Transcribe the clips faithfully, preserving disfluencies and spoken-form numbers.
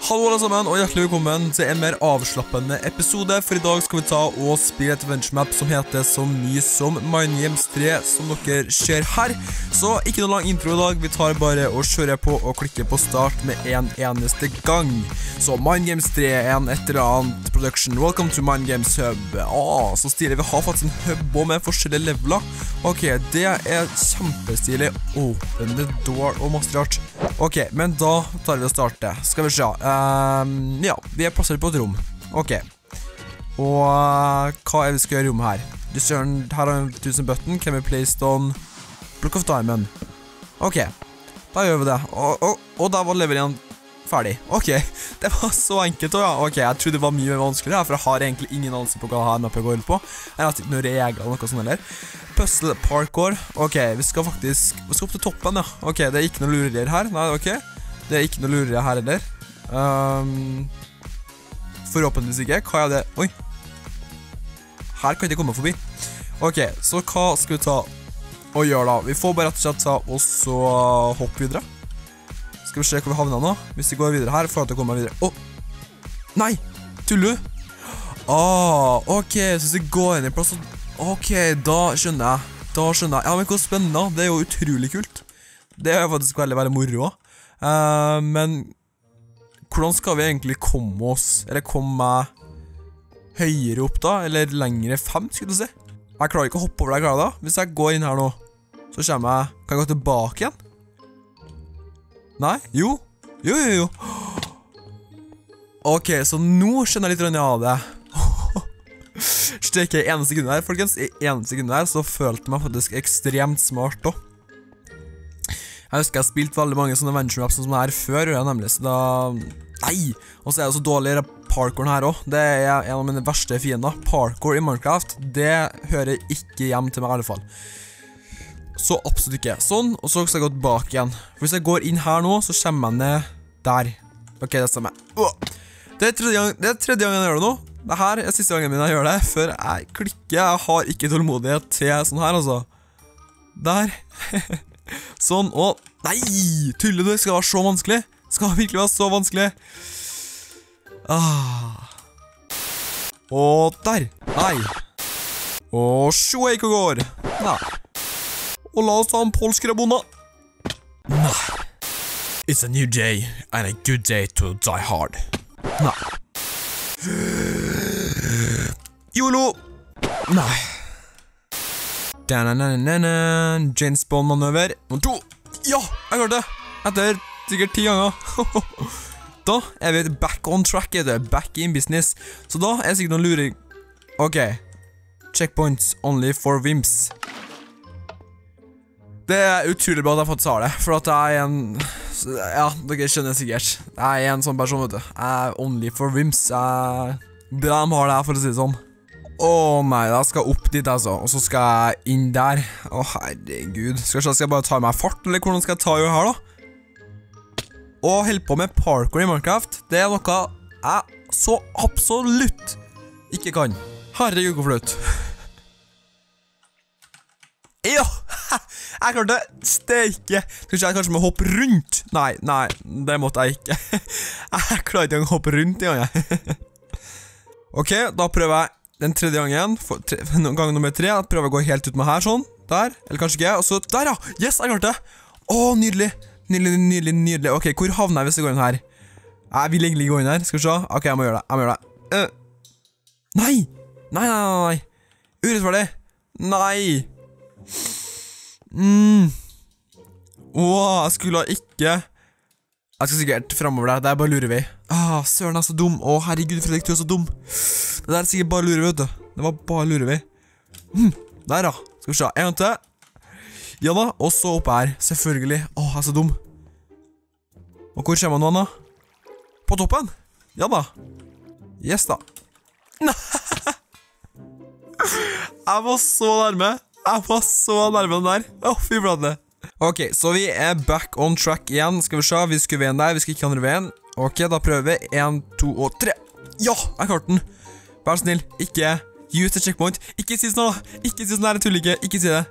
Hallo alle sammen, og hjertelig velkommen til en mer avslappende episode. For i dag skal vi ta og spille et adventure map som heter så mye som Mind Games tre, som dere ser her. Så ikke noe lang intro i dag, vi tar bare og kjører på og klikker på start med en eneste gang. Så Mind Games tre er en et eller annet production. Welcome to Mind Games Hub. Ah, så stilig, vi har faktisk en hub også med forskjellige leveler. Ok, det er kjempestilig. Open the door og masse rart. Ok, men da tar vi og starter. Skal vi se. Um, ja, vi er plassert på et rom. Ok. Og uh, hva er det vi skal gjøre i rommet her? Du ser den, her har vi tusen button. Can we place on Block of Diamond? Ok, da gjør vi det. Og, og, og da var level igjen ferdig. Ok, det var så enkelt også, ja. Ok, jeg trodde det var mye mer vanskeligere, for jeg har egentlig ingen anelse på hva det her mappet går ut på. Jeg har ikke noen regler eller noe sånt heller. Puzzle parkour. Ok, vi skal faktisk Vi skal opp til toppen, ja. Ok, det er ikke noe lurerier her. Nei, ok. Det er ikke noe lurerier her heller. Um, forhåpentligvis ikke. Hva er det? Oi. Her kan jeg ikke komme forbi. Ok, så hva skal vi ta og gjøre da? Vi får bare rett og slett ta og så hoppe videre. Skal vi se hvor vi havner nå. Hvis vi går videre her, får jeg til å komme meg videre. Åh! Nei! Tuller du? Ah, ok, så hvis vi går inn i plass. Ok, da skjønner jeg. Da skjønner jeg. Ja, men hvor spennende. Det er jo utrolig kult. Det er faktisk veldig, veldig moro. Uh, men hvordan skal vi egentlig komme oss? Eller komme høyere opp da? Eller lengre frem, skulle du si? Jeg klarer ikke å hoppe over det, jeg klarer da. Hvis jeg går inn her nå, så kommer jeg. Kan jeg gå tilbake igjen? Nei? Jo? Jo, jo, jo. Ok, så nå skjønner jeg litt av det. Steker i ene sekund her, folkens. I ene sekund her så følte jeg meg faktisk ekstremt smart da. Jeg husker jeg har spilt veldig mange sånne adventure maps som er her før, og jeg nemlig, så da... Nei! Og så er det så dårlig parkouren her også. Det er en av mine verste fiender. Parkour i Minecraft, det hører ikke hjem til meg i alle fall. Så absolutt ikke. Sånn, og så skal jeg gå tilbake igjen. For hvis jeg går inn her nå, så kommer jeg ned der. Ok, det stemmer. Det er tredje gang, det er tredje gang jeg gjør det nå. Dette er siste gangen min jeg gjør det, før jeg klikker. Jeg har ikke tålmodighet til sånn her, altså. Der. Sånn, og... Nei! Tuller du? Skal det være så vanskelig? Skal det virkelig være så vanskelig? Ah. Og der. Nei. Og sjå ikke går. Nei. Og la oss ta en polsk rabona. Nei. It's a new day, and a good day to die hard. Nei. YOLO. Nei. Da-na-na-na-na. James Bond-manøver. Og to. Ja, jeg klarte det. Etter sikkert ti ganger. Da er vi back on track, er det. Back in business. Så da er det sikkert noen luring. Ok. Checkpoints only for wimps. Det er utrolig bra at jeg faktisk har det. For at jeg er en... Ja, dere skjønner sikkert. Jeg er en sånn person, vet du. Jeg er only for wimps. Jeg... Bra de har det her, for å si det sånn. Åh nei, jeg skal opp dit altså. Og så skal jeg inn der. Åh herregud. Skal jeg, skal jeg bare ta meg fart, eller hvordan skal jeg ta jo her da? Og holde på med parkour i Minecraft, det er noe jeg så absolutt ikke kan. Herregud, hvor flaut. Ja, jeg klarte det. Steike. Skal ikke jeg kanskje må hoppe rundt? Nei, nei, det måtte jeg ikke. Jeg klarer ikke å hoppe rundt i gangen. Ok, da prøver jeg den tredje gangen, for, tre, gang nummer tre, jeg prøver å gå helt ut med her, sånn, der, eller kanskje ikke, og så, der ja, yes, jeg klarte det, åh, nydelig, nydelig, nydelig, nydelig, ok, hvor havner jeg hvis jeg går inn her? Jeg vil egentlig gå inn her, skal vi se, ok, jeg må gjøre det, jeg må gjøre det, uh. Nei, nei, nei, nei, nei, urettferdig, nei, mm. Åh, jeg skulle ikke, jeg skal sikkert fremover der, det er bare lurer vi. Ah, søren er så dum. Åh, herregud, Fredrik, du er så dum. Det der er sikkert bare lurer vi, vet du. Det var bare lurer vi. Hm, der da. Skal vi se, en gang til. Ja da, og så oppe her. Selvfølgelig. Åh, jeg er så dum. Og hvor kommer man nå, da? På toppen? Ja da. Yes da. Jeg var så nærme. Jeg var så nærme den der. Åh, fy flate. Ok, så vi er back on track igjen. Skal vi se, vi skal veien der, vi skal ikke andre veien. Ok, da prøver vi. En, to og tre. Ja, jeg klarte den. Vær snill, ikke use the checkpoint. Ikke si sånn da. Ikke si sånn her, jeg tuller ikke. Ikke si det.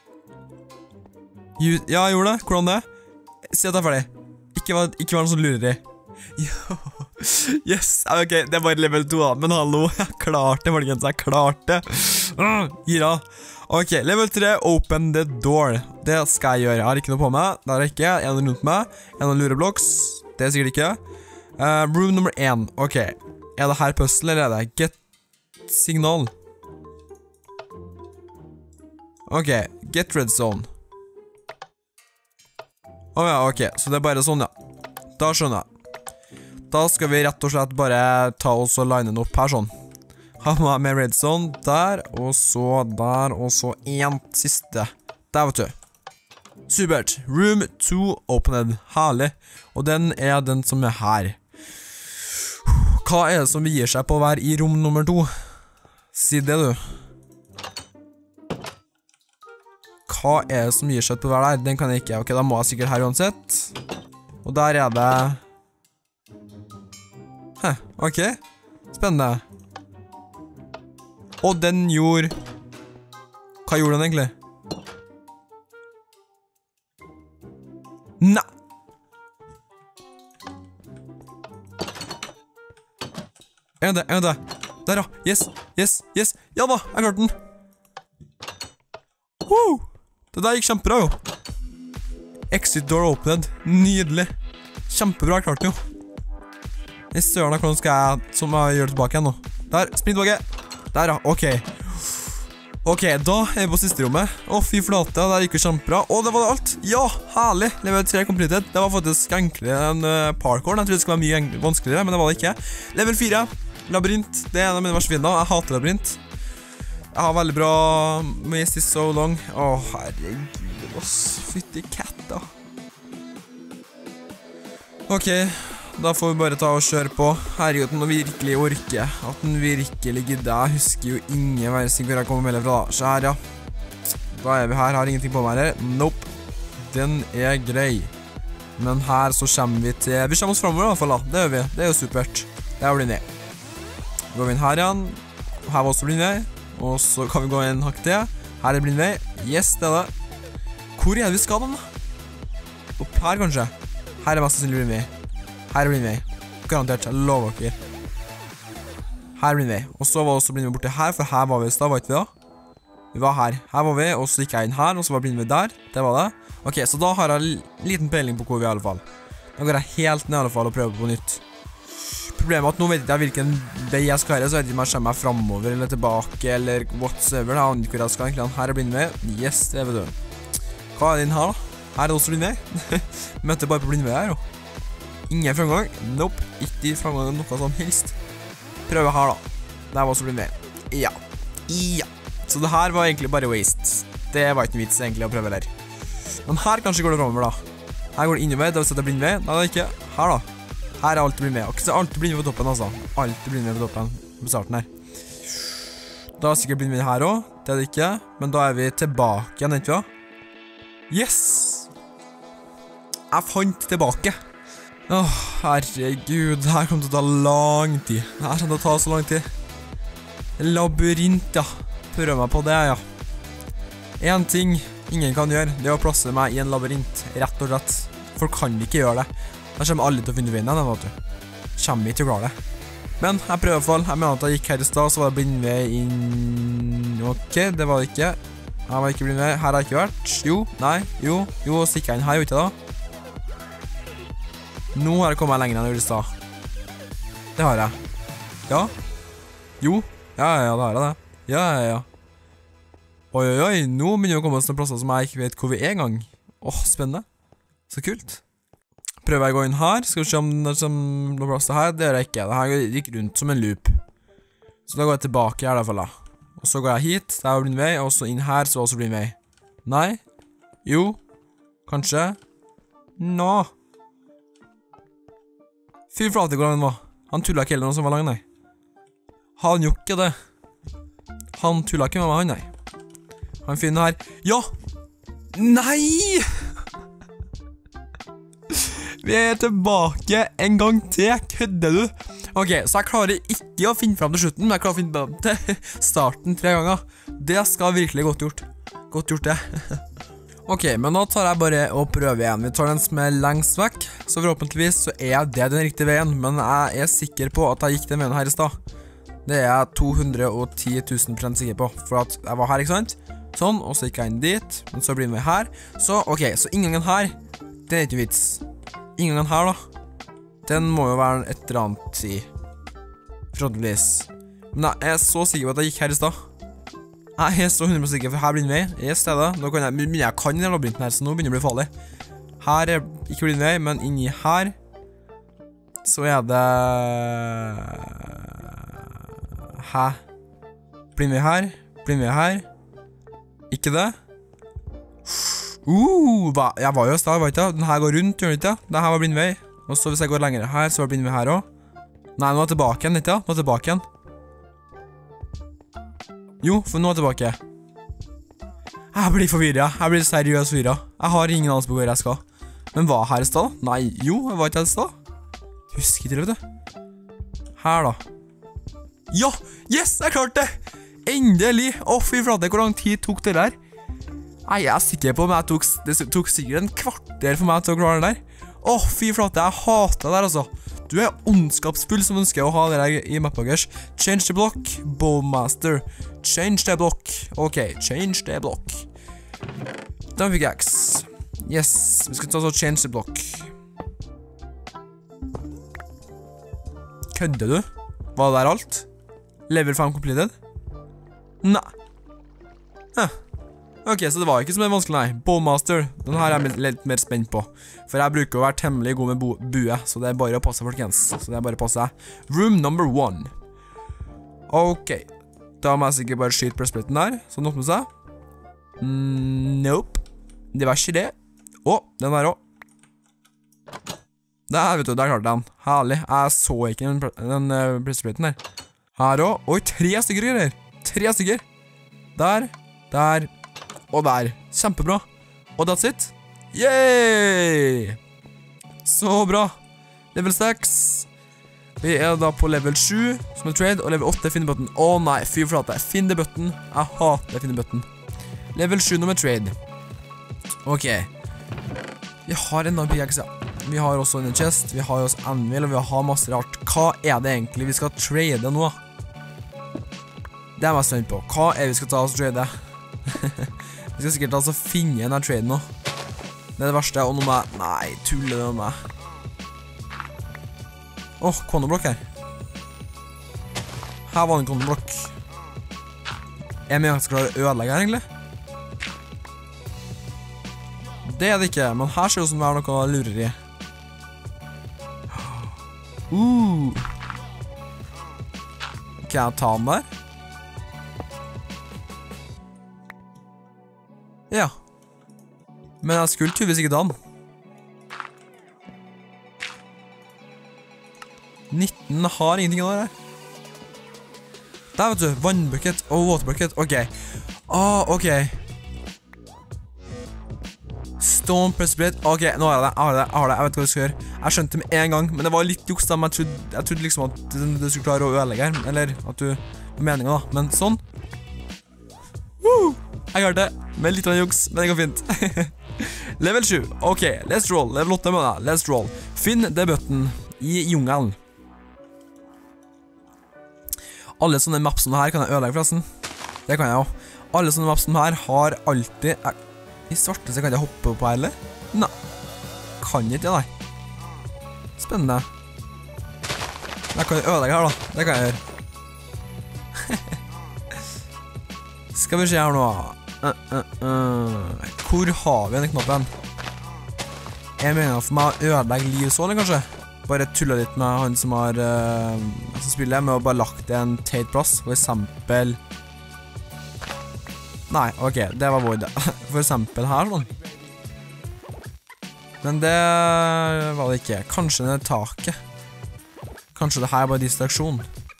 Use, ja, jeg gjorde det. Hvordan det? Si at jeg er ferdig. Ikke vær, ikke vær noe sånn lureri. Ja. Yes, ok, det var level to da, men hallo, jeg klarte det, folkens, jeg klarte uh, gira. Ok, level tre, open the door. Det skal jeg gjøre, jeg har ikke noe på meg, det har jeg ikke, en rundt meg, en lureblocks, det er sikkert ikke. uh, Room nummer én, ok, er det her puzzle eller er det get signal? Ok, get red zone. Åh oh, ja, ok, så det er bare sånn, ja. Da skjønner jeg. Da skal vi rett og slett bare ta oss og line den opp her sånn. Ha med red zone der, og så der, og så en siste. Der vet du. Supert. Room to opened. Herlig. Og den er den som er her. Hva er det som gir seg på å være i rom nummer to? Si det du. Hva er det som gir seg på å være der? Den kan jeg ikke. Ok, da må jeg sikkert her uansett. Og der er det... Hæ, ok. Spennende. Og den gjorde... Hva gjorde den egentlig? Nei! En det, en det. Der ja, yes, yes, yes. Ja da, jeg klarte den. Woo! Det der gikk kjempebra jo. Exit door opened. Nydelig. Kjempebra, jeg klarte den jo. Jeg søren da, hvordan skal jeg, som jeg gjør tilbake igjen nå. Der, sprint tilbake. Der ja, ok. Ok, da er vi på siste rommet. Å, fy flate, der gikk jo kjempebra. Å, det var det alt. Ja, herlig. Level tre completed. Det var faktisk enklere enn uh, parkour. Jeg trodde det skulle være mye vanskeligere, men det var det ikke. Level fire. Labyrint. Det er en av mine verste fiender. Jeg hater labyrint. Jeg har veldig bra Maze is so long. Å, herregud, ass. Fytti katta. Ok, da får vi bare ta og kjøre på. Herregud, at den virkelig orker. At den virkelig gidder. Jeg husker jo ingen versing hvor jeg kommer med fra da. Så her, ja. Da er vi her. Har ingenting på meg her. Nope. Den er grei. Men her så kommer vi til... Vi kommer oss fremover i hvert fall da. Det gjør vi. Det er jo supert. Det er blind vei. Går vi inn her igjen. Her var også blind vei. Og så kan vi gå inn hakk til. Her er blind vei. Yes, det er det. Hvor er det vi skal da? Opp her kanskje? Her er mest sannsynlig blind vei. Her er blind vei. Garantert, jeg lover dere. Her er blind vei. Og så var vi også blind vei borte her, for her var vi i sted, var ikke vi da? Vi var her. Her var vi, og så gikk jeg inn her, og så var blind vei der. Det var det. Ok, så da har jeg liten peiling på hvor vi er i alle fall. Da går jeg helt ned i alle fall og prøver på nytt. Problemet er at nå vet jeg hvilken vei jeg skal her, så vet jeg ikke om jeg kommer meg fremover eller tilbake, eller whatsoever. Jeg aner ikke hvor jeg skal egentlig. Her er blind vei. Yes, det vet du. Hva er det inn her da? Her er det også blind vei. Møtte bare på blind vei her, jo. Ingen fremgang. Nope. Ikke fremgang noe som helst. Prøve her da. Det var også blind vei. Ja. Ja. Så det her var egentlig bare waste. Det var ikke en vits egentlig å prøve der. Men her kanskje går det fremover da. Her går det innover, det vil si at det er blind vei. Nei, det er ikke. Her da. Her er alltid blind vei. Akkurat så er alltid blind vei på toppen altså. Alltid blind vei på toppen. På starten her. Da er sikkert blind vei her også. Det er det ikke. Men da er vi tilbake igjen, ikke vi? Yes! Jeg fant tilbake. Åh, herregud. Det her kommer til å ta lang tid. Det her kommer til å ta så lang tid. Labyrint, ja. Prøv meg på det, ja. En ting ingen kan gjøre, det er å plassere meg i en labyrint. Rett og slett. Folk kan ikke gjøre det. Da kommer alle til å finne veien, vet du. Kommer ikke til å klare det. Men jeg prøver i hvert fall. Jeg mener at jeg gikk her i sted, så var det blind vei inn... Ok, det var det ikke. Her var ikke blind vei. Her har jeg ikke vært. Jo, nei, jo, jo, så gikk jeg inn her, jo ikke da. Nå har jeg kommet lenger enn jeg gjorde i sted. Det har jeg. Ja. Jo. Ja, ja, ja, det har jeg det. Ja, ja, ja. Oi, oi, oi. Nå begynner vi å komme oss til plasser som jeg ikke vet hvor vi er engang. Åh, spennende. Så kult. Prøver jeg å gå inn her. Skal vi se om det er noen plasser her. Det gjør jeg ikke. Det her gikk rundt som en loop. Så da går jeg tilbake her i hvert fall da. Og så går jeg hit. Der var blind vei. Og så inn her så var også blind vei. Nei. Jo. Kanskje. Nå. Fy flate hvor lang den var. Han tullet ikke heller noe som var lang, nei. Han gjorde ikke det. Han tullet ikke med meg, han, nei. Han finner her. Ja! Nei! Vi er tilbake en gang til. Kødder du? Ok, så jeg klarer ikke å finne frem til slutten, men jeg klarer å finne frem til starten tre ganger. Det skal virkelig godt gjort. Godt gjort det. Ok, men nå tar jeg bare og prøver igjen. Vi tar den som er lengst vekk. Så forhåpentligvis så er det den riktige veien, men jeg er sikker på at jeg gikk den veien her i sted. Det er jeg to hundre og ti tusen prosent sikker på, for at jeg var her, ikke sant? Sånn, og så gikk jeg inn dit, men så blir vi her. Så, ok, så inngangen her, det er ikke vits. Inngangen her da, den må jo være et eller annet i. Forhåpentligvis. Men jeg er så sikker på at jeg gikk her i sted. Jeg er så hundre prosent sikker, for her blir en vei. I stedet, nå kan jeg, men jeg kan den labyrinten her, så nå begynner det å bli farlig. Her er ikke blind vei, men inni her så er det Hæ? Blind vei her, blind vei her. Ikke det? Uh, hva? Jeg var jo i sted, vet du. Den her går rundt, gjør den ikke? Den her var blind vei. Og så hvis jeg går lenger her, så var det blind vei her også. Nei, nå er jeg tilbake igjen, ikke? Nå er jeg tilbake igjen. Jo, for nå er jeg tilbake. Jeg blir forvirret. Jeg blir seriøst forvirret. Jeg har ingen anelse på hvor jeg skal. Men hva her i sted? Nei, jo, jeg var ikke her i sted. Husker ikke det, vet du. Her da. Ja, yes, jeg klarte det! Endelig! Å, fy flate, hvor lang tid tok det der? Nei, jeg er sikker på, men jeg tok, det tok sikkert en kvarter for meg til å klare det der. Å, fy flate, jeg hater det der, altså. Du er ondskapsfull som ønsker å ha det der i mappaggers. Change the block, Bowmaster. Change the block. Ok, change the block. Da fikk jeg X. Yes, vi skal ta så change the block. Kødder du? Var det der alt? Level fem completed? Nei. Huh. Ok, så det var ikke så mye vanskelig, nei. Bowmaster, den her er jeg litt mer spent på. For jeg bruker å være temmelig god med bue, så det er bare å passe, folkens. Så det er bare å passe. Room number one. Ok. Da må jeg sikkert bare skyte presspleten der, så den åpner seg. Mm, nope. Det var ikke det. Å, den der også. Der, vet du, der klarte den. Herlig. Jeg så ikke den, den uh, presspleten der. Her også. Oi, tre stykker, greier. Tre stykker. Der, der, og der. Kjempebra. Og that's it. Yay! Så bra. Level seks. Vi er da på level sju, som er trade, og level åtte finne button. Å nei, fy flate. Finn the button. Jeg hater finne button. Level sju nummer trade. Ok. Vi har en pickaxe, ja. Vi har også en chest, vi har også anvil, og vi har masse rart. Hva er det egentlig vi skal trade nå? Det er jeg mest spent på. Hva er det vi skal ta oss og trade? Vi skal sikkert altså finne en her trade nå. Det er det verste, og nå må jeg... Nei, tuller det med meg. Åh, kondoblokk her. Her var en kondoblokk. Jeg mener jeg skal klare å ødelegge her, egentlig. Det er det ikke, men her ser det ut som det er noe lureri. Uh. Kan jeg ta den der? Ja. Men jeg skulle tydeligvis ikke ta den. nitten har ingenting av det her. Der, vet du, vannbucket og waterbucket. Ok. Ah, ok. Stone pressplate. Ok, nå har jeg det. Jeg har det. Jeg har det. Jeg vet hva jeg skal gjøre. Jeg skjønte det med en gang, men det var litt juks da. Men jeg trodde, jeg trodde liksom at du skulle klare å ødelegge her. Eller at du... meningen da. Men sånn. Woo! Jeg klarte det. Med litt av juks, men det går fint. Level sju. Ok, let's roll. Level åtte med deg. Let's roll. Finn det button i jungelen. Alle sånne maps som her kan jeg ødelegge forresten. Det kan jeg også. Alle sånne maps som her har alltid... Jeg, I svarte så kan jeg hoppe på her, eller? Nei. Kan ikke det, nei. Spennende. Jeg kan jo ødelegge her da. Det kan jeg gjøre. Skal vi se her nå. Uh, uh, uh. Hvor har vi denne knappen? Jeg mener for meg å ødelegge liv så, eller kanskje? Bare tulle litt med han som har uh, som spiller med å bare lagt en teit plass. For eksempel... Nei, ok, det var void. For eksempel her, sånn. Men det var det ikke. Kanskje det er taket. Kanskje det her er bare distraksjon.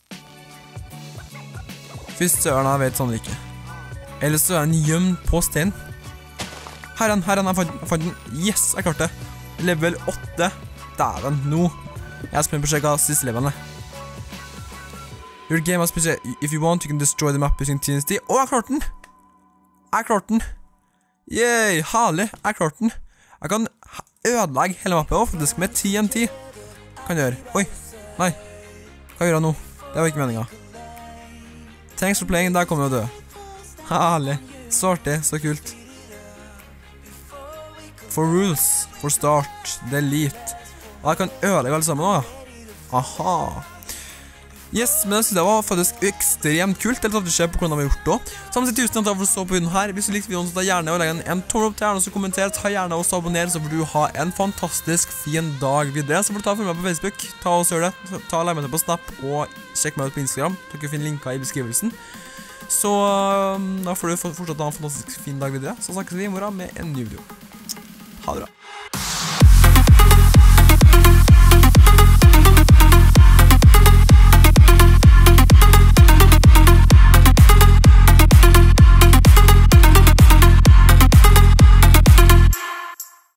Først søren, jeg vet sånn ikke. Eller så er den gjemt på steinen. Her er den, her er den, jeg fant, jeg fant den. Yes, jeg klarte det. Level åtte. Dæven, nå. Jeg er spent på å sjekke siste levelen. Your game has been said, if you want, you can destroy the map using T N T. Å, jeg klarte den! Jeg klarte den! Yay, herlig, jeg klarte den. Jeg kan ødelegge hele mappen også, faktisk med T N T. Kan jeg gjøre? Oi, nei. Hva gjør jeg nå? Det var ikke meningen. Thanks for playing, der kommer jeg å dø. Herlig. Så artig, så kult. For rules, for start, delete. Og jeg kan ødelegge alle sammen nå. Aha. Yes, men jeg synes det var faktisk ekstremt kult. Det er litt å se på hvordan de har gjort det også. Samme sett, tusen takk for å stå på videoen her. Hvis du likte videoen, så ta gjerne og legge en, en tommel opp til gjerne, og så kommenter. Ta gjerne og så abonner, så får du ha en fantastisk fin dag videre. Så får du ta og følge meg på Facebook. Ta og gjør det. Ta og legge meg til på Snap, og sjekk meg ut på Instagram. Dere finner linker i beskrivelsen. Så da får du fortsatt ha en fantastisk fin dag videre. Så snakkes vi i morgen med en ny video. Ha det bra.